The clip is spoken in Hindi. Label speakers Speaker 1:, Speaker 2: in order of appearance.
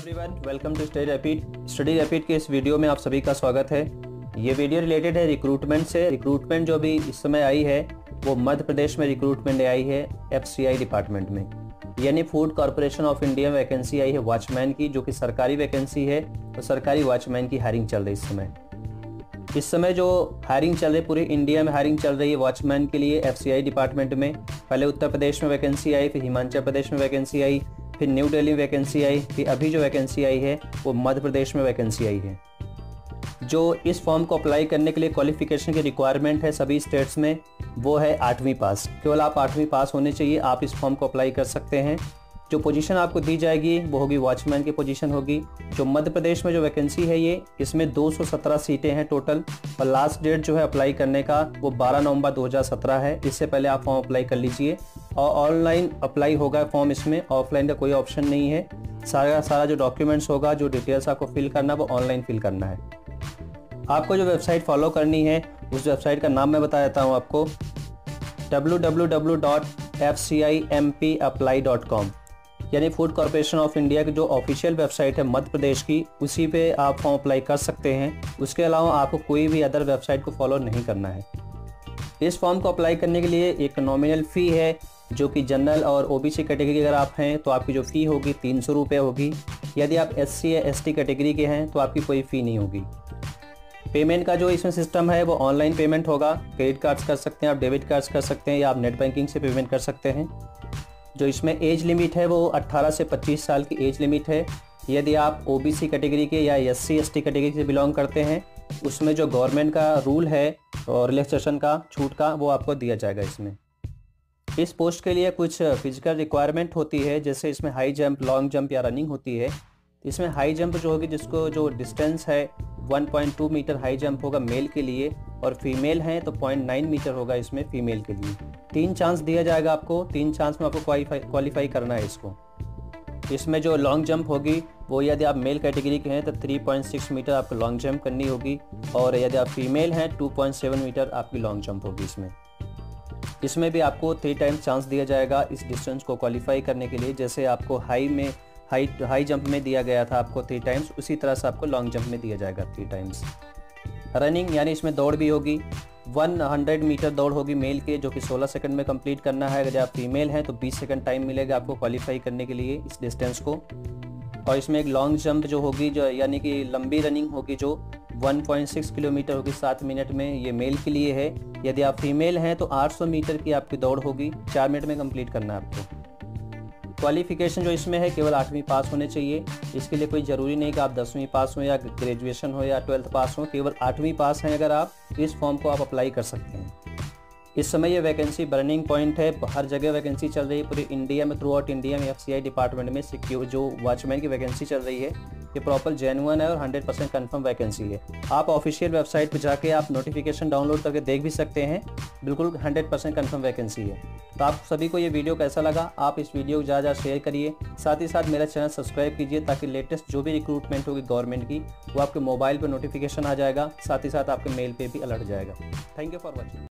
Speaker 1: Everyone, welcome to Study Rapid. Study Rapid के इस वीडियो में आप सभी का स्वागत है। ये वीडियो रिलेटेड है रिक्रूटमेंट से। रिक्रूटमेंट जो भी इस समय आई है वो मध्य प्रदेश में रिक्रूटमेंट आई है FCI डिपार्टमेंट में, यानी फूड कॉरपोरेशन ऑफ इंडिया में वैकेंसी आई है वॉचमैन की, जो कि सरकारी वैकेंसी है। तो सरकारी वॉचमैन की हायरिंग चल रही है इस समय जो हायरिंग चल रही है पूरे इंडिया में हायरिंग चल रही है वॉचमैन के लिए FCI डिपार्टमेंट में। पहले उत्तर प्रदेश में वैकेंसी आई, फिर हिमाचल प्रदेश में वैकेंसी आई, फिर न्यू दिल्ली में वैकेंसी आई, फिर अभी जो वैकेंसी आई है वो मध्य प्रदेश में वैकेंसी आई है। जो इस फॉर्म को अप्लाई करने के लिए क्वालिफिकेशन की रिक्वायरमेंट है सभी स्टेट्स में, वो है 8वीं पास। केवल आप 8वीं पास होने चाहिए, आप इस फॉर्म को अप्लाई कर सकते हैं। जो पोजीशन आपको दी जाएगी वो होगी वॉचमैन की पोजीशन होगी। जो मध्य प्रदेश में जो वैकेंसी है ये, इसमें 217 सीटें हैं टोटल, और लास्ट डेट जो है अप्लाई करने का वो 12 नवंबर 2017 है। इससे पहले आप फॉर्म अप्लाई कर लीजिए, और ऑनलाइन अप्लाई होगा फॉर्म, इसमें ऑफलाइन का कोई ऑप्शन नहीं है। सारा जो डॉक्यूमेंट्स होगा, जो डिटेल्स आपको फिल करना है वो ऑनलाइन फिल करना है। आपको जो वेबसाइट फॉलो करनी है उस वेबसाइट का नाम मैं बता देता हूँ आपको, www.fcimpapply.com, यानी फूड कॉरपोरेशन ऑफ इंडिया की जो ऑफिशियल वेबसाइट है मध्य प्रदेश की, उसी पे आप फॉर्म अप्लाई कर सकते हैं। उसके अलावा आपको कोई भी अदर वेबसाइट को फॉलो नहीं करना है। इस फॉर्म को अप्लाई करने के लिए एक नॉमिनल फ़ी है, जो कि जनरल और OBC कैटेगरी अगर आप हैं तो आपकी जो फ़ी होगी 300 रुपये होगी। यदि आप SC या ST कैटेगरी के हैं तो आपकी कोई फ़ी नहीं होगी। पेमेंट का जो इसमें सिस्टम है वो ऑनलाइन पेमेंट होगा। क्रेडिट कार्ड्स कर सकते हैं आप, डेबिट कार्ड्स कर सकते हैं, या आप नेट बैंकिंग से पेमेंट कर सकते हैं। जो इसमें एज लिमिट है वो 18 से 25 साल की एज लिमिट है। यदि आप OBC कैटेगरी के या SC ST कैटेगरी से बिलोंग करते हैं, उसमें जो गवर्नमेंट का रूल है और रिलैक्सेशन का, छूट का, वो आपको दिया जाएगा इसमें। इस पोस्ट के लिए कुछ फिजिकल रिक्वायरमेंट होती है, जैसे इसमें हाई जंप, लॉन्ग जंप या रनिंग होती है। इसमें हाई जंप जो होगी, जिसको जो डिस्टेंस है 1.2 मीटर हाई जंप होगा मेल के लिए, और फीमेल हैं तो 0.9 मीटर होगा इसमें फीमेल के लिए। 3 चांस दिया जाएगा आपको, 3 चांस में आपको क्वालिफाई करना है इसको। इसमें जो लॉन्ग जंप होगी वो, यदि आप मेल कैटेगरी के हैं तो 3.6 मीटर आपको लॉन्ग जंप करनी होगी, और यदि आप फीमेल हैं 2.7 मीटर आपकी लॉन्ग जंप होगी इसमें भी आपको 3 टाइम्स चांस दिया जाएगा इस डिस्टेंस को क्वालिफाई करने के लिए। जैसे आपको हाई जंप में दिया गया था आपको 3 टाइम्स, उसी तरह से आपको लॉन्ग जंप में दिया जाएगा 3 टाइम्स। रनिंग यानी इसमें दौड़ भी होगी, 100 मीटर दौड़ होगी मेल के, जो कि 16 सेकंड में कंप्लीट करना है। अगर आप फीमेल हैं तो 20 सेकंड टाइम मिलेगा आपको क्वालिफाई करने के लिए इस डिस्टेंस को। और इसमें एक लॉन्ग जंप जो होगी, जो यानी कि लंबी रनिंग होगी, जो 1.6 किलोमीटर होगी 7 मिनट में, ये मेल के लिए है। यदि आप फीमेल हैं तो 800 मीटर की आपकी दौड़ होगी, 4 मिनट में कंप्लीट करना है आपको। क्वालिफिकेशन जो इसमें है केवल 8वीं पास होने चाहिए। इसके लिए कोई ज़रूरी नहीं कि आप 10वीं पास हो या ग्रेजुएशन हो या 12th पास हो, केवल 8वीं पास हैं अगर आप, इस फॉर्म को आप अप्लाई कर सकते हैं। इस समय ये वैकेंसी बर्निंग पॉइंट है, हर जगह वैकेंसी चल रही है पूरी इंडिया में, थ्रू आउट इंडिया में FCI डिपार्टमेंट में सिक्योर जो वॉचमैन की वैकेंसी चल रही है ये प्रॉपर जेन्युइन है और 100% कन्फर्म वैकेंसी है। आप ऑफिशियल वेबसाइट पर जाके आप नोटिफिकेशन डाउनलोड करके देख भी सकते हैं, बिल्कुल 100% कन्फर्म वैकेंसी है। तो आप सभी को ये वीडियो कैसा लगा, आप इस वीडियो को ज़्यादा शेयर करिए, साथ ही साथ मेरा चैनल सब्सक्राइब कीजिए, ताकि लेटेस्ट जो भी रिक्रूटमेंट होगी गवर्नमेंट की वो आपके मोबाइल पर नोटिफिकेशन आ जाएगा, साथ ही साथ आपके मेल पे भी अलर्ट जाएगा। Thank you for watching.